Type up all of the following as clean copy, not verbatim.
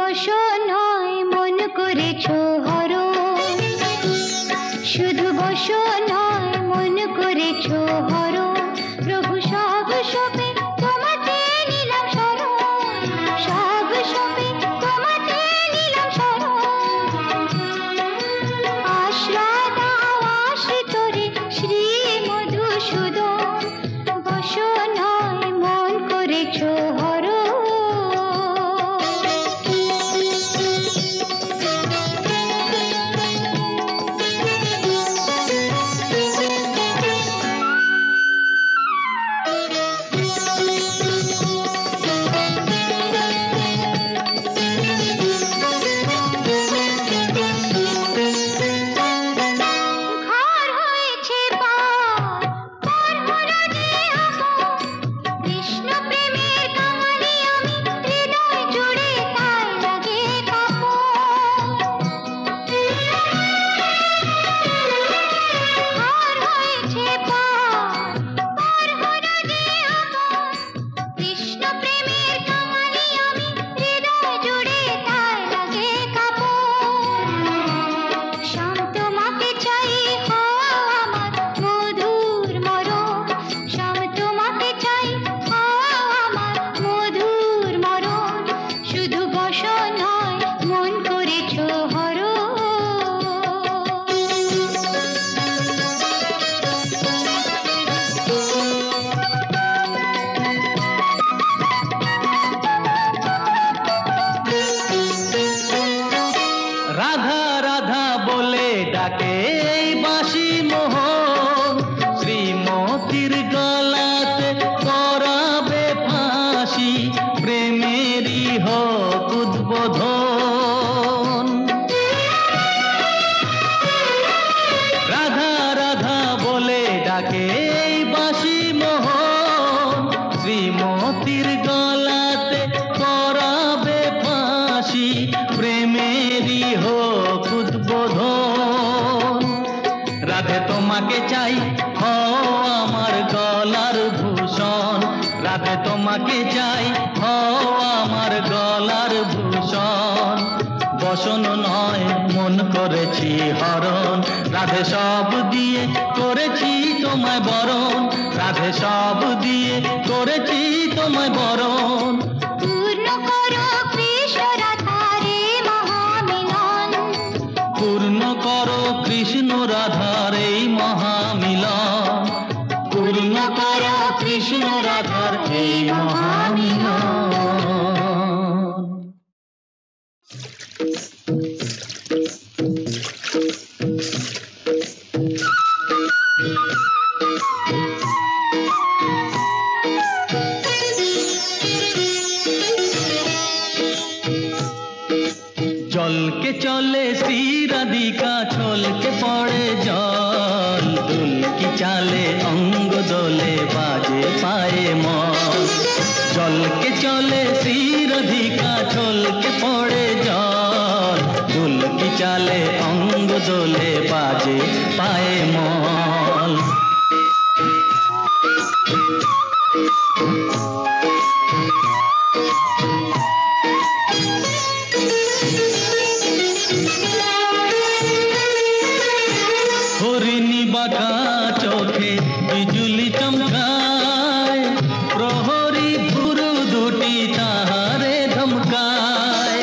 বসো নয় মন করেছো হরণ, শুধু বসো নয় মন করেছো হরণ। প্রভু সব সপে তোমাতে নিলাম শরণ, সব সপে তোমাতে নিলাম শরণ। আশ্রয় দাও আশ্রিতরে শ্রী মধুসূদন, বসো নয় মন করেছো হরণ। রাধা রাধা বলে ডাকে এই বাঁশি মোহন, শ্রীমতীর গলাতে করাবে ফাঁসি, প্রেমেরই হোক উদ্বোধন। রাধা রাধা বলে ডাকে এই বাঁশি মোহন, শ্রীমতীর গলাতে করাবে ফাঁসি, প্রেমেরই হোক উদ্বোধন। রাধে তোমাকে চাই হও আমার গলার ভূষণ, রাধে তোমাকে চাই হও আমার গলার ভূষণ। বসন নয় মন করেছি হরণ, রাধে সব দিয়ে করেছি তোমায় বরণ, রাধে সব দিয়ে করেছি তোমায় বরণ। পূর্ণ করো কৃষ্ণ রাধারে মহামিলন, পূর্ণ করো কৃষ্ণ রাধার এই মহামিলন, পূর্ণ করো কৃষ্ণ রাধার এই মহামিলন। জলকে চলে শ্রী রাধিকা, ছলকে পড়ে জল, দুলকি চালে অঙ্গ দোলে বাজে পায়ে মন। জলকে চলে শ্রী রাধিকা, ছলকে পড়ে জল, দুলকি চালে অঙ্গ দোলে বাজে পায়ে মন। হরিণী বাঁকা চোখে বিজুলি চমকায়, প্রহরী ভুরু দুটি তাহারে ধমকায়।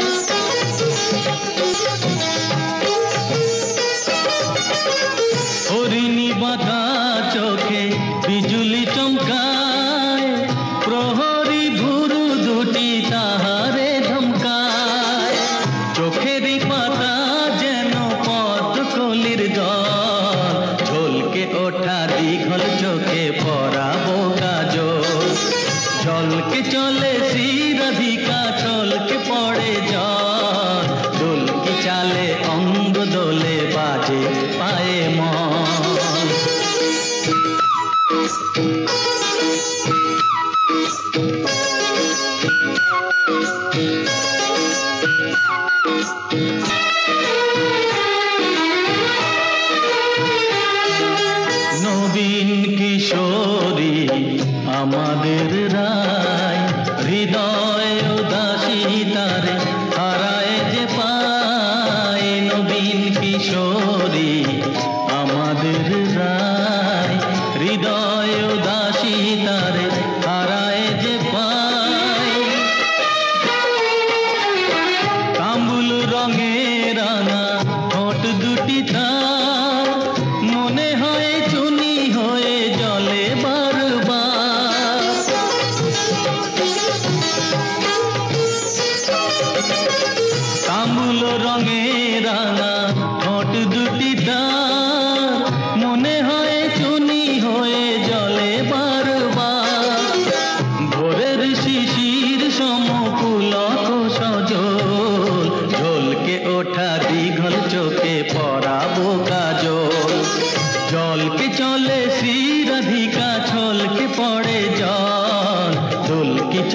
হরিণী বাঁকা চোখে বিজুলি চমকায়, প্রহরী ভুরু দুটি তাহারে ধমকায়। চোখেরই পাতা যেন পদ্মকলির দল, ঝলকে ওঠা দীঘল চোখে পরাবো কাজল। জলকে চলে শ্রী রাধিকা, ছলকে পড়ে জল, দুলকি চালে অঙ্গ দোলে বাজে পায়ে মন। নবীন কিশোরী আমাদের রায়, হৃদয় উদাসী তারে হারায়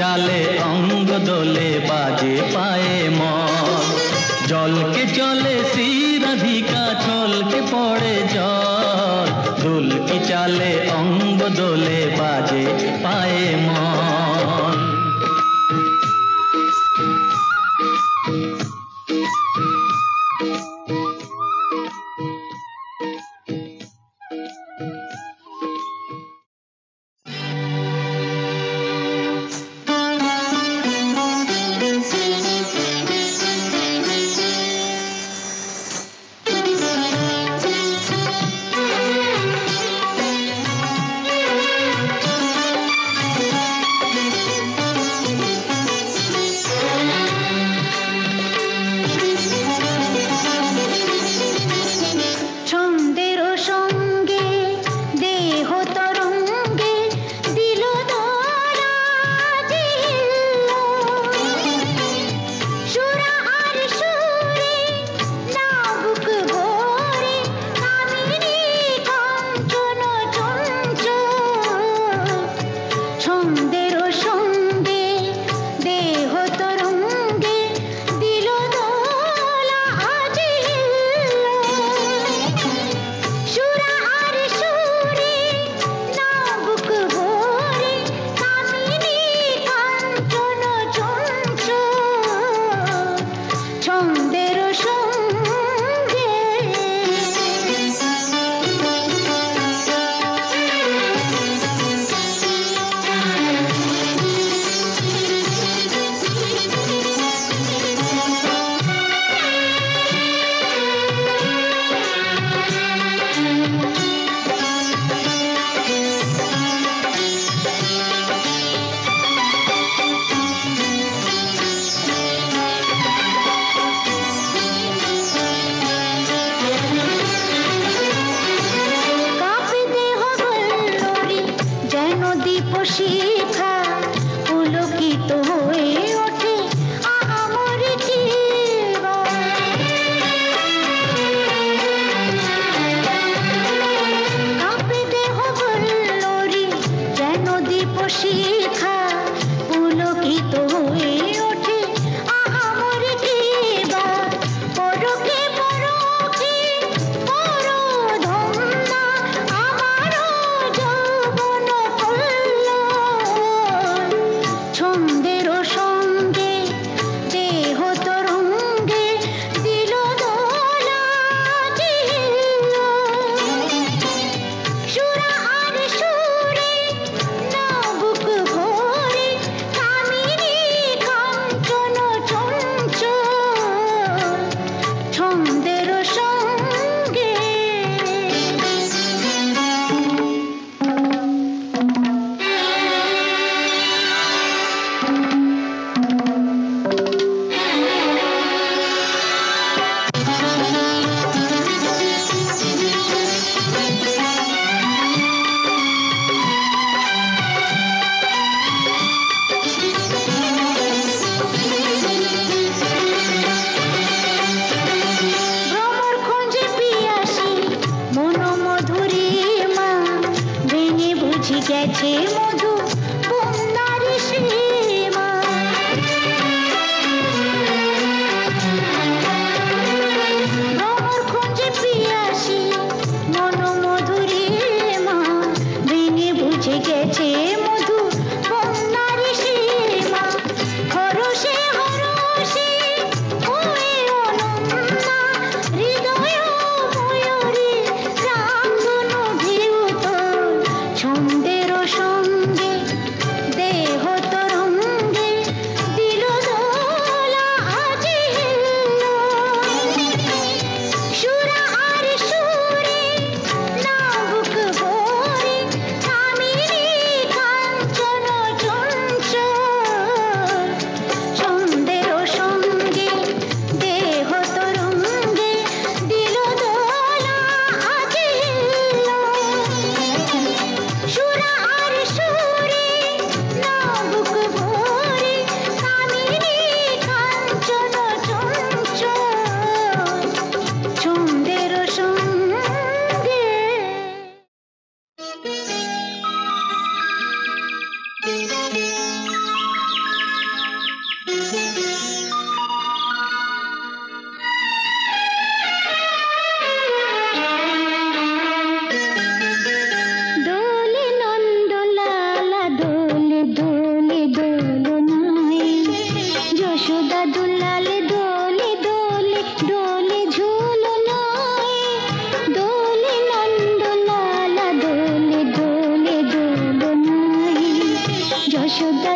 চালে অঙ্গ দোলে বাজে পায়ে মন জলকে চলে শ্রীরাধিকা ছলকে পড়ে জল দুলকি চালে অঙ্গ দোলে বাজে পায়ে মন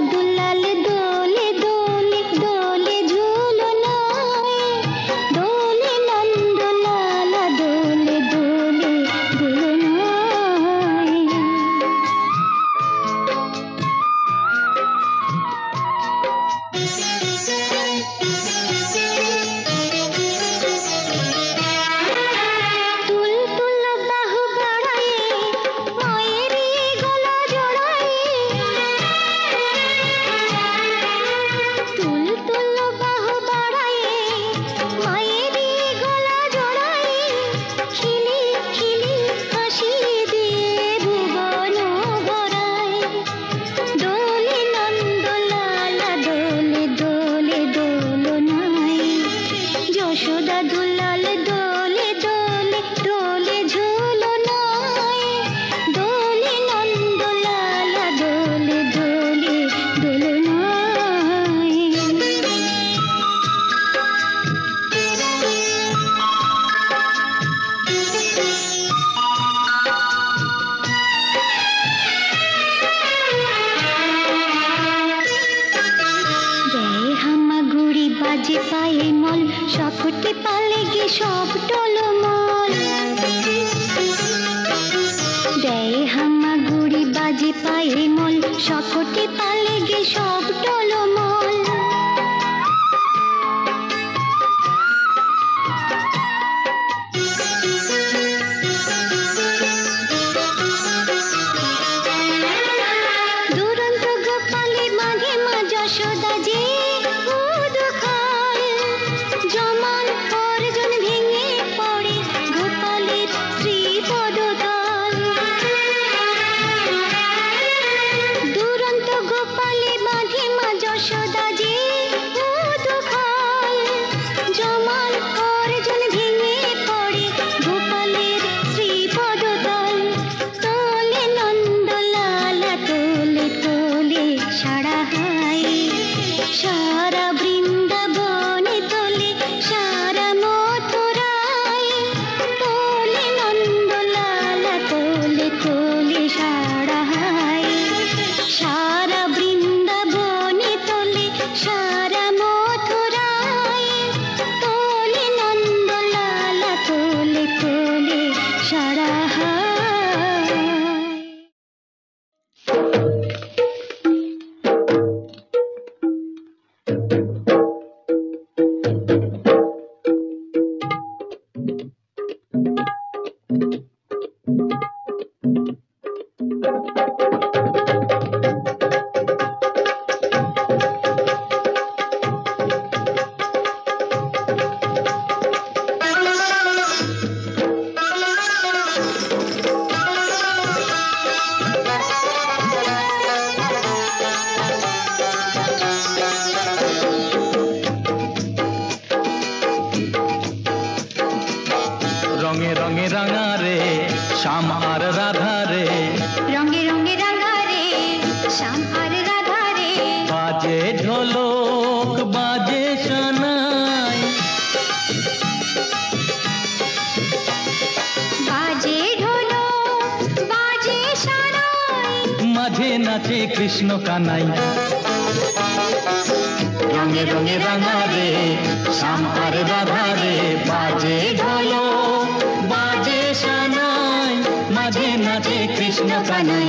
দুলাল দোলে দোলে দোলে ঝুলনায়, দোলে নন্দলালা দোলে দোলে দোলনায়। তুল তুল বাহু বাড়ায়ে মায়েরই গলা জড়ায়ে, তুল তুল বাহু বাড়ায়ে মায়েরই গলা জড়ায়ে, খিলি খিলি হাসি দিয়ে ভুবন ভরায়, দোলে নন্দলালা দোলে দোলে দোলনায়। যশোদা দুলাল দোলে দোলে দোলে ঝুলনায়, দোলে নন্দলালা দোলে দোলে দোলনায়। রে হামাগুড়ি বাজে পায়ে মল, সকটে পালে গে সব টলমল। রে হামাগুড়ি বাজে পায়ে মল, সকটে পালে গে সব টলমল। দুরন্ত গোপালে মাঝে মা যশোদা যে উদ খায়, জমান অর্জুন ভেঙে পড়ে গোপালের শ্রী পদতল। দুরন্ত গোপালে মাঝে মা যশোদা যে উদ খায়, জমান অর্জুন ভেঙে পড়ে গোপালের শ্রী পদতল। তোলে নন্দলালা তোলে তোলে সারা হায়, সারা বৃন্দাবনে তোলে সারা মথুরায়, তোলে নন্দলালা তোলে তোলে সারা হায়, সারা বৃন্দাবনে তোলে সারা মথুরায়, তোলে নন্দলালা তোলে তোলে সারা হায়। রঙে রঙে রাঙা রে শ্যাম আর রাধা রে, রঙে রঙে রাঙা রে শ্যাম আর রাধা রে, বাজে ঢোলক বাজে সানাই, বাজে ঢোলক বাজে সানাই, মাঝে নাচে কৃষ্ণ কানাই। রঙে রঙে রাঙা রে শ্যাম আর রাধা রে, বাজে ঢোলক বাজে সানাই, মাঝে নাচে কৃষ্ণ কানাই।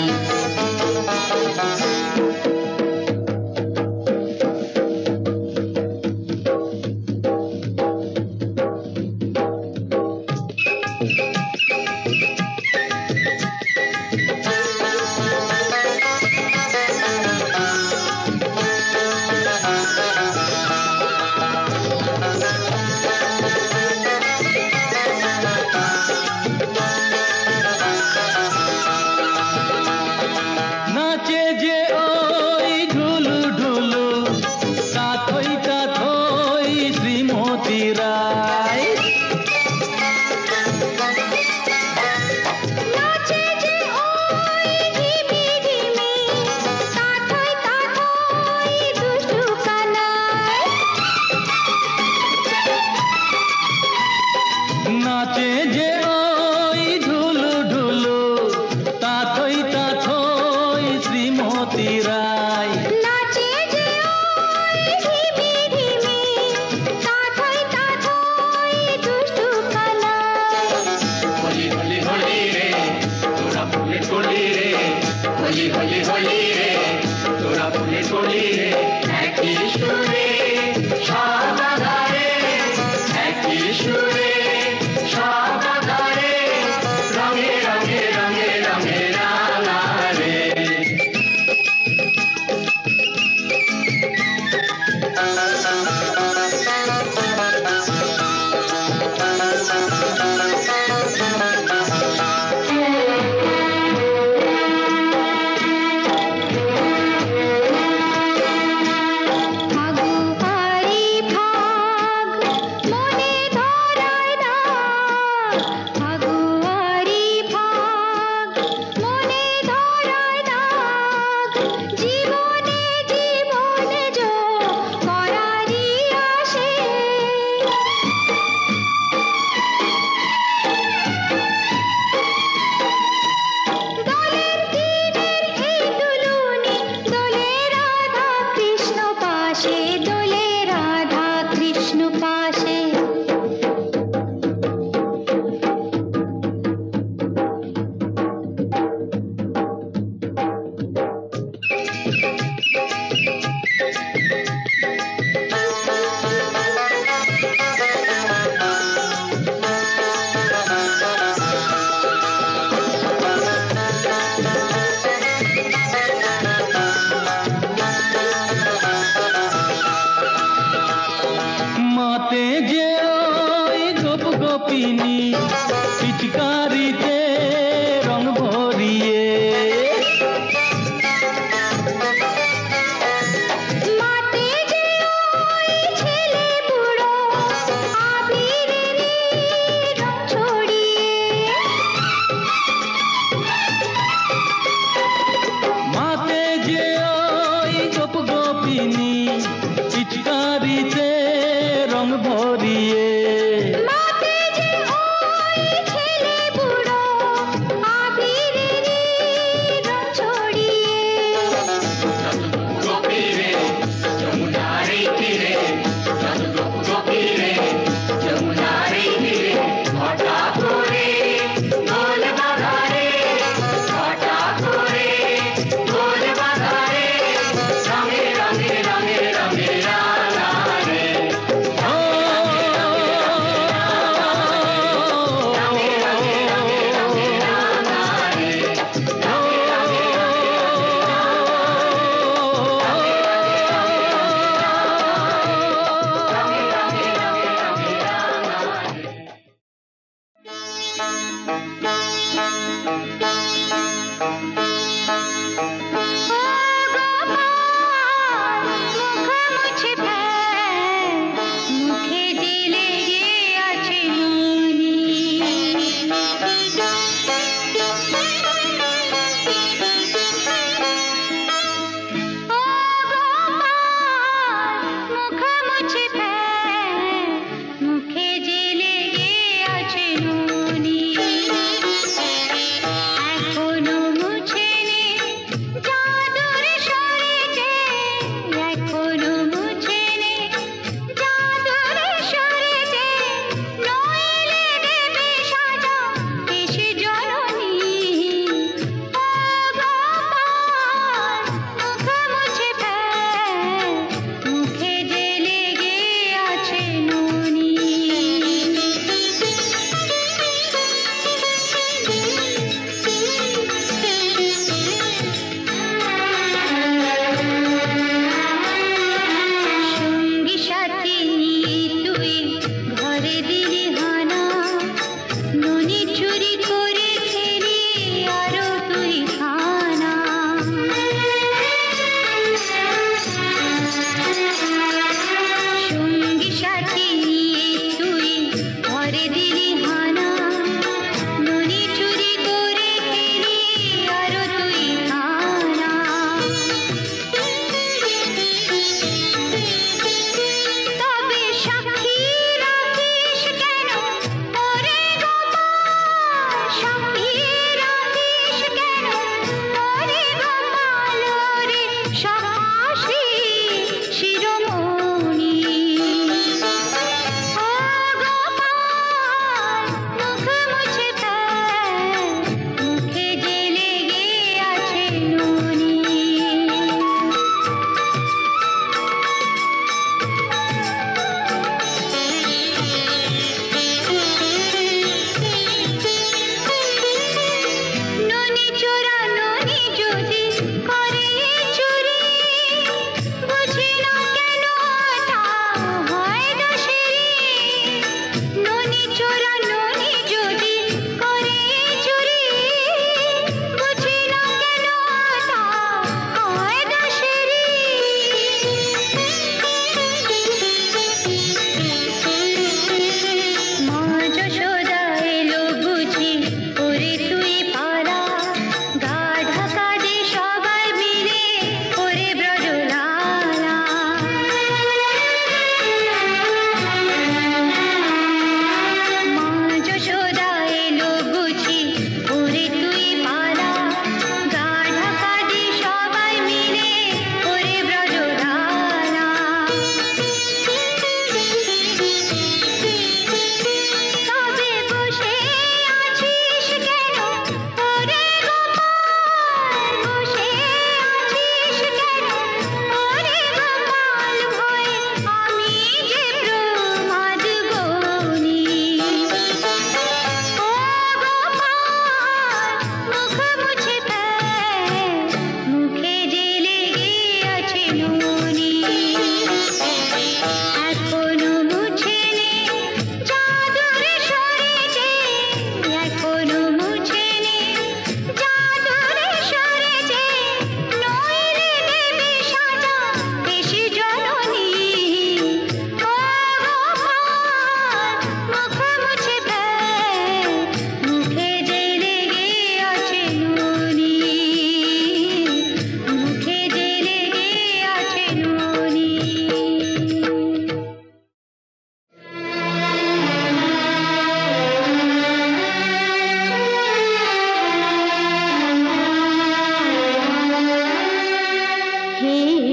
নাচে যে তীরে একই সুরে সর্বদারে, একই সুরে সর্বদারে, রঙে রঙে রঙে রঙে রাঙারে। পিচকারিতে রং ভরিয়ে মাটি যে ওই ছেলে বুড়ো আবিরের রং ছড়িয়ে, মাতে যে ওই গোপ গোপিনী পিচকারিতে রং ভরিয়ে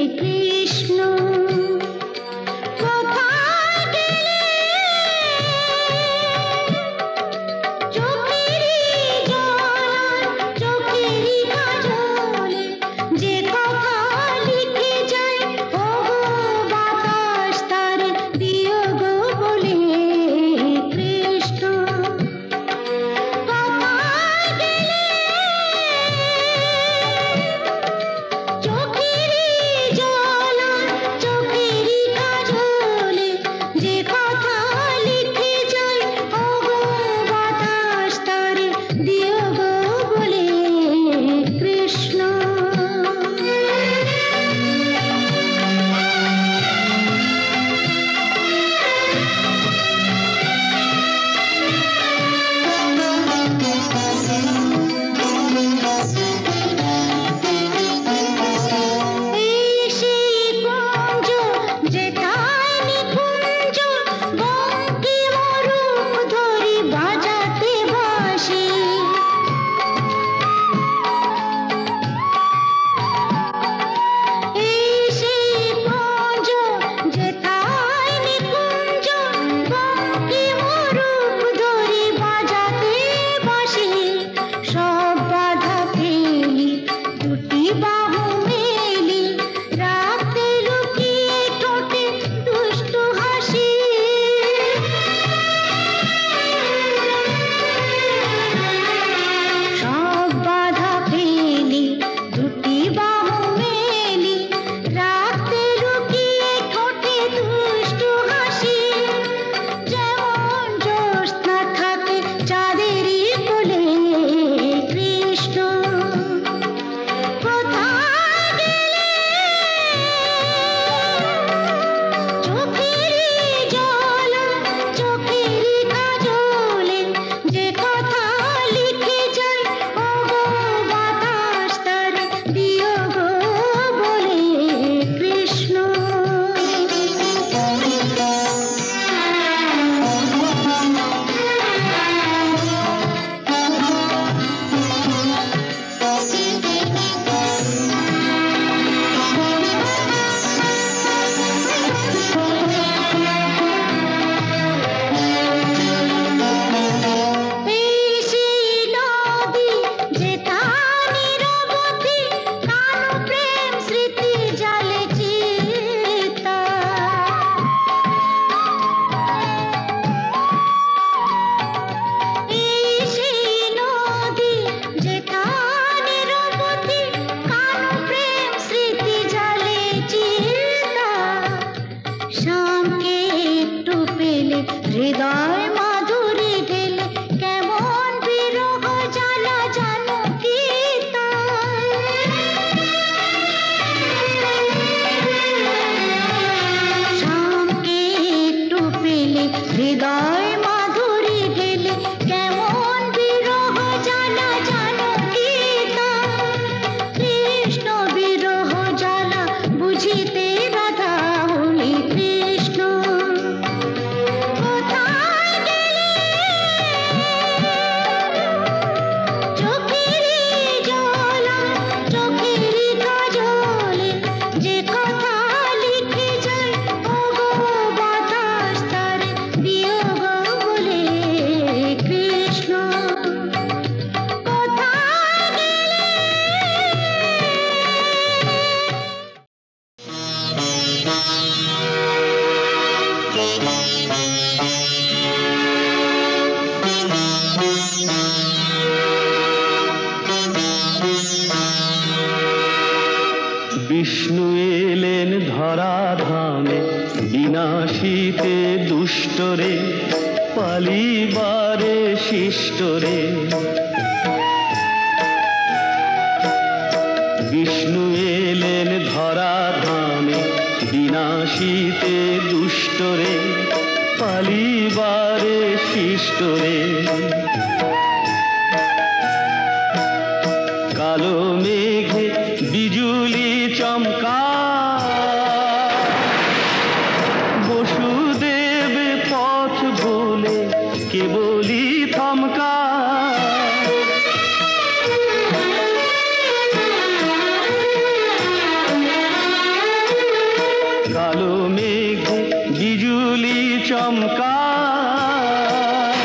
কৃষ্ণ কোথায় গেলে চোখেরই জল চোখেরই কাজলে যে কথা লিখে যায় ও বাতাস তার দিও গো বলে কৃষ্ণ কোথায় গেলে চোখেরই জল চোখেরই কাজলে যে কথা লিখে যায় ও বাতাস তার দিও গো বলে কৃষ্ণ এই সেই কুঞ্জ যেথায় নিকুঞ্জ বঙ্কিম রূপ ধরি বাজাতে বাঁশি এই সেই কুঞ্জ যেথায় নিকুঞ্জ বঙ্কিম রূপ ধরি বাজাতে বাঁশি সব বাধা ফেলি দুটি বাহু মেলি রাতে লুকিয়ে ঠোঁটে দুষ্টু হাসি সব বাধা ফেলি দুটি বাহু মেলি রাতে লুকিয়ে ঠোঁটে দুষ্টু হাসি যেমন জ্যোৎস্না থাকে চাঁদেরই কোলে কৃষ্ণ কোথায় গেলে চোখেরই জল চোখেরই কাজলে যে কথা লিখে যায় ও বাতাস তার দিও গো বলে কৃষ্ণ এই সেই নদী যেথা নিরবধি কালো প্রেম স্মৃতি জালে চিতা এই সেই নদী যেথা নিরবধি কালো প্রেম স্মৃতি জালে চিতা শ্যামকে একটু পেলে হৃদয় মাধুরী ঢেলে কেমন বিরহ জ্বালা জানো কি শ্যামকে একটু পেলে হৃদয় মাধুরী ঢেলে কেমন বিরহ জ্বালা জানো কি কৃষ্ণ বিরহ জ্বালা বুঝিতে রাধা হলি কৃষ্ণ কোথায় গেলে চোখেরই জল চোখেরই কাজলে যে কথা লিখে যায় ও বাতাস তার দিও গো বলে কৃষ্ণ কোথায় গেলে বিষ্ণু এলেন ধরা ধামে বিনাশীতে দুষ্টরে পালিবারে শিষ্টরে বিষ্ণু এলেন ধরা ধামে বিনাশীতে দুষ্টরে পালিবারে শিষ্টরে কালো মেঘে বিজুলি চমকা বসুদেব পথ বলে কেবলি থমকা কালো মেঘে বিজুলি চমকায়,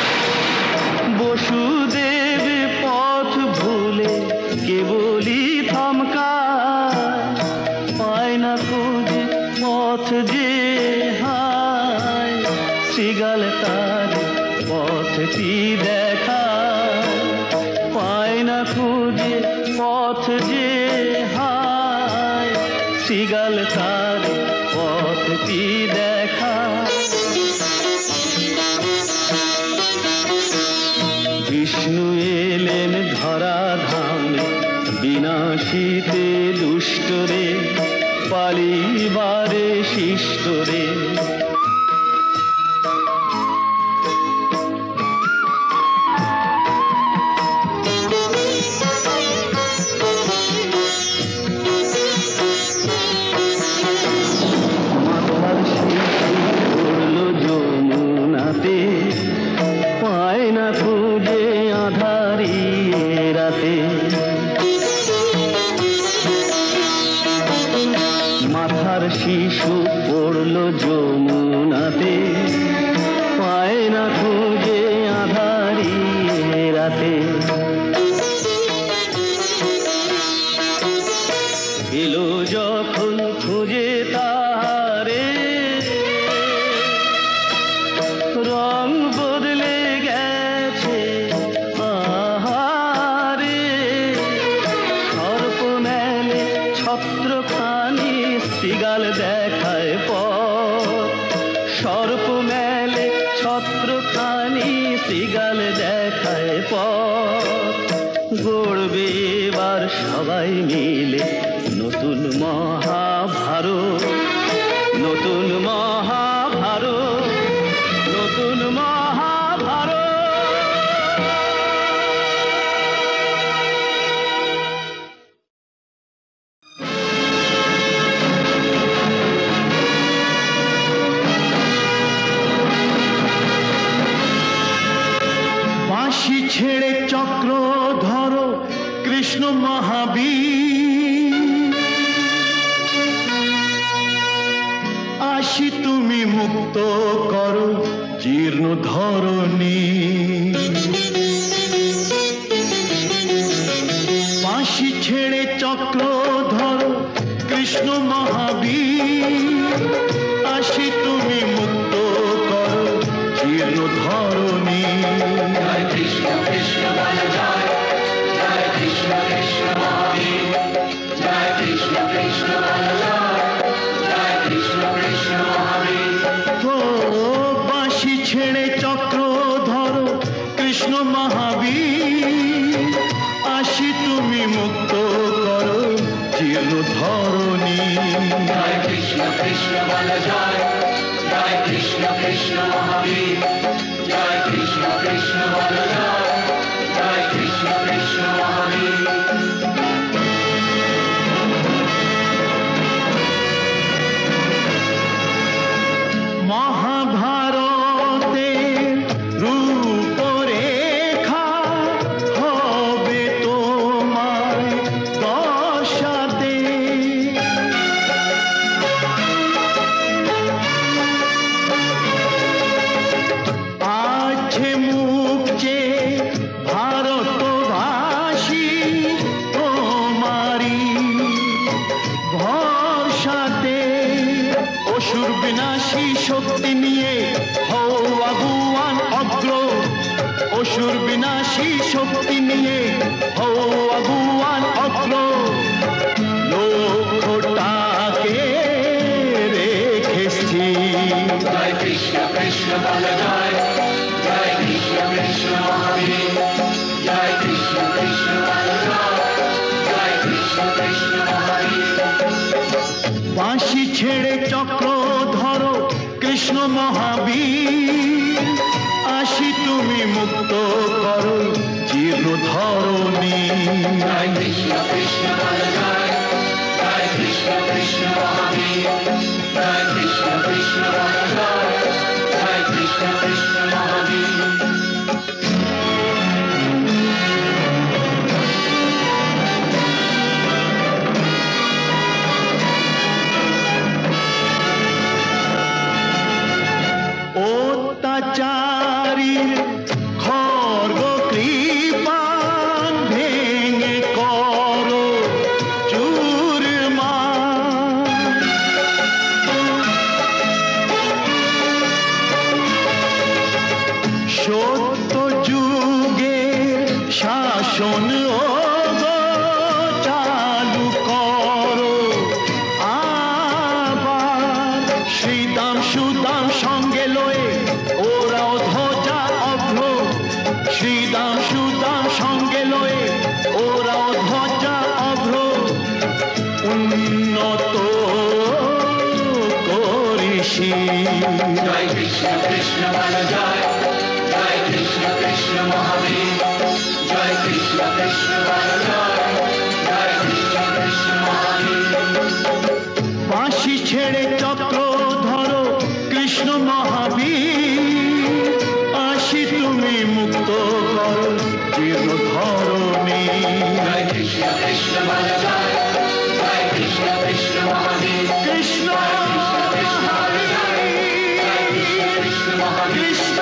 বসুদেব পথ ভুলে কেবলই থমকায়, পায় না খুঁজে পথ যে হায়, শ্রীগাল তার পথটি দেখায়, পায় না খুঁজে পথ যে হায়, শ্রীগাল তার পথটি দেখায়। বিষ্ণু এলেন ধরা ধামে, বিনাশিতে দুষ্টরে, পালিবারে শিষ্টরে। মাতার শিশু পড়ল যমুনাতে, পায় না খুঁজে আধারি রাতে। মাথার শিশু পড়ল যমুনাতে, পায় না খুঁজে আধারি রাতে। এলো যখন খুঁজে তারে, রং বদলে গেছে আহারে, সর্প মেলে ছত্রখানি, শ্রীগাল দেখায় পথ, সর্প মেলে ছত্রখানি, শ্রীগাল দেখায় পথ। গড়বে এবার সবাই মিলে নতুন মহাভারত, নতুন মহাভারত, নতুন মহাভারত। বাঁশি ছেড়ে চক্র ধরো কৃষ্ণ মহাবীর, আসি তুমি মুক্ত করো জীর্ণ ধরণী। বাঁশি ছেড়ে চক্র ধরো কৃষ্ণ মহাবীর, আসি তুমি মুক্ত করো জীর্ণ ধরণী। জয় কৃষ্ণ কৃষ্ণ বল জয়, জয় কৃষ্ণ কৃষ্ণ মহাবীর, জয় কৃষ্ণ কৃষ্ণ বল জয়, জয় কৃষ্ণ কৃষ্ণ মহাবীর। ও বাঁশি ছেড়ে চক্র ধরো কৃষ্ণ মহাবীর, আসি তুমি মুক্ত করো জীর্ণ ধরণী। জয় কৃষ্ণ কৃষ্ণ বল জয়, জয় কৃষ্ণ কৃষ্ণ মহাবীর, জয় কৃষ্ণ কৃষ্ণ বল জয়, জয় কৃষ্ণ কৃষ্ণ মহাবীর। মহাভারতের রূপরেখা হবে তোমার দশাতে, আছে মুখ চেয়ে ভারতবাসী তোমারি ভরসাতে। অসুর বিনাশী শক্তি নিয়ে হও আগুয়ান অগ্র, অসুর বিনাশী শক্তি নিয়ে হও আগুয়ান অগ্র। লক্ষ্যটাকে রেখেছি। জয় কৃষ্ণ কৃষ্ণ বল জয়, জয় কৃষ্ণ কৃষ্ণ মহাবীর, জয় কৃষ্ণ কৃষ্ণ বল জয়, জয় কৃষ্ণ কৃষ্ণ মহাবীর। বাঁশি ছেড়ে চক্র ধরো কৃষ্ণ মহাবীর, আসি তুমি মুক্ত করো জীর্ণ ধরণী। জয় কৃষ্ণ কৃষ্ণ বল জয়, জয় কৃষ্ণ কৃষ্ণ মহাবীর, জয় কৃষ্ণ কৃষ্ণ বল জয়, জয় কৃষ্ণ কৃষ্ণ মহাবীর। শ্রীদাম সুদাম সঙ্গে লয়ে ওরাও ধ্বজা অভ্র, শ্রীদাম সুদাম সঙ্গে লয়ে ওরাও ধ্বজা অভ্র, উন্নত করিসি। জয় কৃষ্ণ কৃষ্ণ বলো জয়, জয় কৃষ্ণ কৃষ্ণ মহাবীর, জয় কৃষ্ণ কৃষ্ণ বলো জয়, জয় কৃষ্ণ কৃষ্ণ মহাবীর। বাঁশি ছেড়ে চক্র ধরো কৃষ্ণ মহাবীর, আসি তুমি মুক্ত করো জীর্ণ ধরণী। জয় কৃষ্ণ কৃষ্ণ বলো জয়, জয় কৃষ্ণ কৃষ্ণ মহাবীর, কৃষ্ণ কৃষ্ণ কৃষ্ণ বলো জয়, জয় কৃষ্ণ কৃষ্ণ মহাবীর। কৃষ্ণ